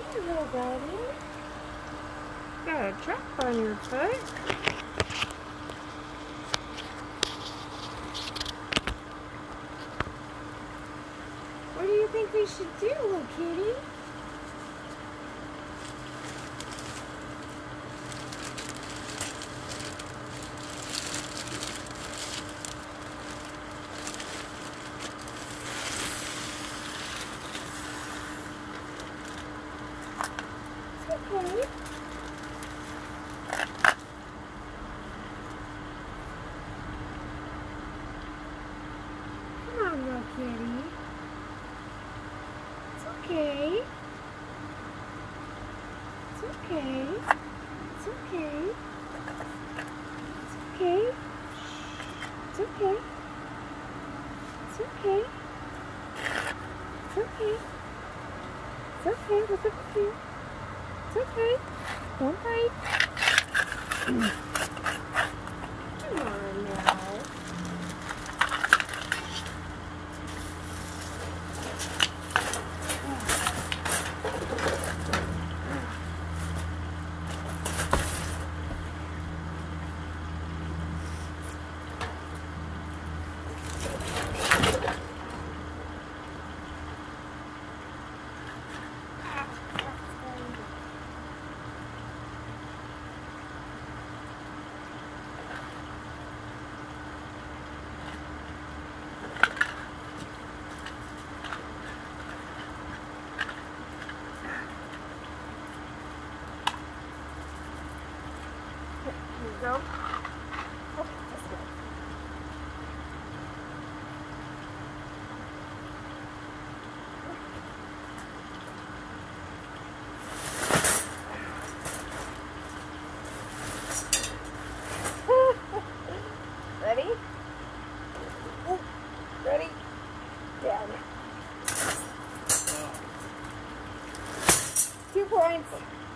Hello, buddy. Got a trap on your foot. What do you think we should do, little kitty? Okay. Come on, little kitty. It's okay. It's okay. It's okay. It's okay. It's okay. It's okay. It's okay. It's okay. Look up here. It's okay. Don't bite. Come on now. Here you go. Oh, this way. Ready? Ooh, ready? Down. 2 points.